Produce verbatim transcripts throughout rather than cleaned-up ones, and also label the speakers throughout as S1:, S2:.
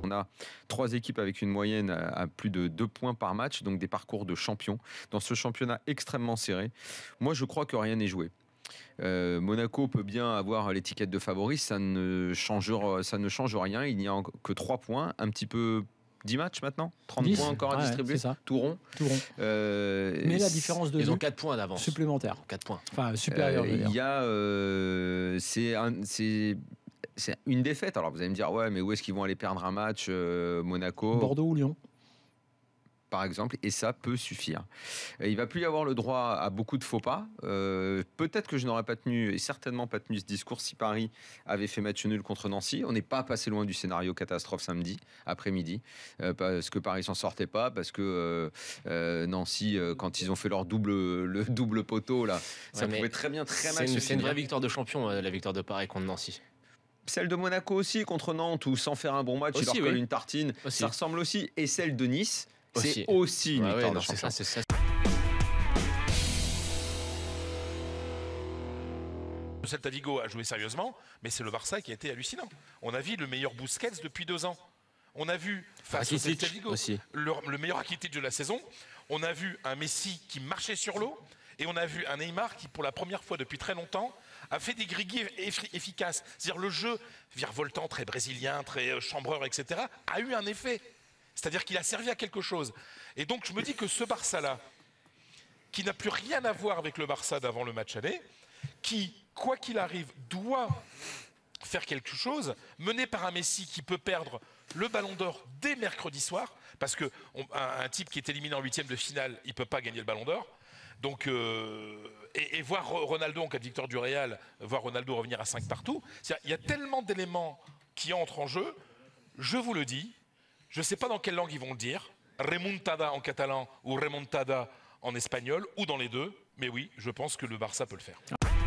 S1: on a trois équipes avec une moyenne à, à plus de deux points par match, donc des parcours de champions dans ce championnat extrêmement serré. Moi, je crois que rien n'est joué. Euh, Monaco peut bien avoir l'étiquette de favori, ça ne change, ça ne change rien. Il n'y a que trois points, un petit peu dix matchs maintenant, trente
S2: dix,
S1: points encore à
S2: ouais,
S1: distribuer, tout rond.
S2: Tout rond.
S1: Euh,
S2: Mais la différence de
S3: ils
S2: but
S3: ont quatre points d'avance
S2: supplémentaire.
S3: quatre points.
S2: Enfin supérieur.
S1: Euh, il y a, euh, c'est c'est c'est une défaite. Alors vous allez me dire ouais, mais où est-ce qu'ils vont aller perdre un match, euh, Monaco,
S2: Bordeaux ou Lyon,
S1: par exemple, et ça peut suffire. Il va plus y avoir le droit à beaucoup de faux pas. Euh, peut-être que je n'aurais pas tenu, et certainement pas tenu ce discours si Paris avait fait match nul contre Nancy. On n'est pas passé loin du scénario catastrophe samedi après-midi, euh, parce que Paris s'en sortait pas, parce que euh, euh, Nancy, euh, quand ils ont fait leur double, le double poteau là, ça
S3: ouais,
S1: pouvait très bien, très mal se
S3: finir. C'est une vraie
S1: finir.
S3: victoire de champion, euh, la victoire de Paris contre Nancy.
S1: Celle de Monaco aussi contre Nantes, où sans faire un bon match, aussi, ils leur collent
S3: oui.
S1: une tartine.
S3: Aussi.
S1: Ça ressemble aussi. Et celle de Nice.
S3: Aussi.
S1: C'est aussi une
S3: ouais,
S1: victoire
S3: ouais,
S1: de
S3: non,
S1: champion.
S3: C'est ça, c'est ça.
S4: Le Celta Vigo a joué sérieusement, mais c'est le Barça qui a été hallucinant. On a vu le meilleur Busquets depuis deux ans. On a vu face au Celta Vigo le, le meilleur Rakitic de la saison. On a vu un Messi qui marchait sur l'eau. Et on a vu un Neymar qui, pour la première fois depuis très longtemps, a fait des gris efficaces. C'est-à-dire le jeu virevoltant, très brésilien, très chambreur, et cetera, a eu un effet. C'est-à-dire qu'il a servi à quelque chose. Et donc je me dis que ce Barça-là, qui n'a plus rien à voir avec le Barça d'avant le match aller, qui, quoi qu'il arrive, doit faire quelque chose, mené par un Messi qui peut perdre le Ballon d'Or dès mercredi soir, parce qu'un un type qui est éliminé en huitième de finale, il ne peut pas gagner le Ballon d'Or. Donc, euh, et, et voir Ronaldo en cas de victoire du Real, voir Ronaldo revenir à cinq partout, il y a tellement d'éléments qui entrent en jeu, je vous le dis, je ne sais pas dans quelle langue ils vont le dire, remontada en catalan ou remontada en espagnol, ou dans les deux, mais oui, je pense que le Barça peut le faire.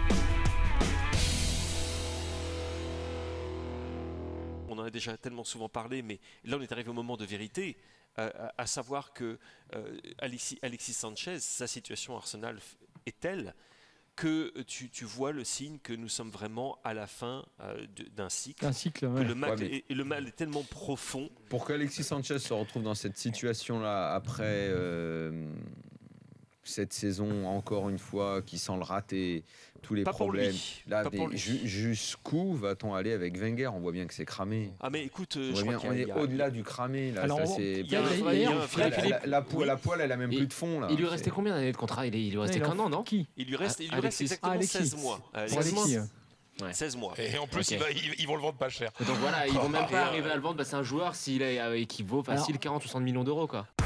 S5: On en a déjà tellement souvent parlé, mais là on est arrivé au moment de vérité, euh, à, à savoir que euh, Alexis, Alexis Sanchez, sa situation à Arsenal est telle que tu, tu vois le signe que nous sommes vraiment à la fin euh, d'un cycle.
S2: Un cycle, ouais.
S5: Que le mal,
S1: Ouais, mais...
S5: est, et le mal est tellement profond.
S1: Pour qu'Alexis Sanchez se retrouve dans cette situation-là après euh, cette saison, encore une fois, qui sent le rater, tous les
S5: Pas
S1: problèmes. Là,
S5: Pas
S1: des, ju jusqu'où va-t-on aller avec Wenger? On voit bien que c'est cramé.
S5: Ah mais écoute, euh,
S1: on,
S5: je
S1: bien,
S5: crois
S1: on est au-delà
S5: a...
S1: du cramé. Là.
S2: Alors,
S1: ça,
S2: il
S3: y a,
S2: il y a,
S3: il y a
S2: un
S3: un
S2: vrai
S1: la, la, la, poêle, la poêle, elle a même
S3: et,
S1: plus de fond. Là.
S3: Il lui restait combien d'années de contrat? Il, il lui restait qu'un an, non?
S2: Qui?
S5: Il lui reste,
S3: ah,
S5: il lui reste exactement
S2: ah,
S5: seize mois.
S2: Euh, seize mois.
S3: Ouais.
S5: seize mois.
S4: Et en plus,
S3: okay.
S4: il va, ils, ils vont le vendre pas cher.
S3: Donc voilà, ils vont même pas arriver à le vendre. Bah, c'est un joueur s'il est, euh, qui vaut facile quarante ou soixante millions d'euros, quoi.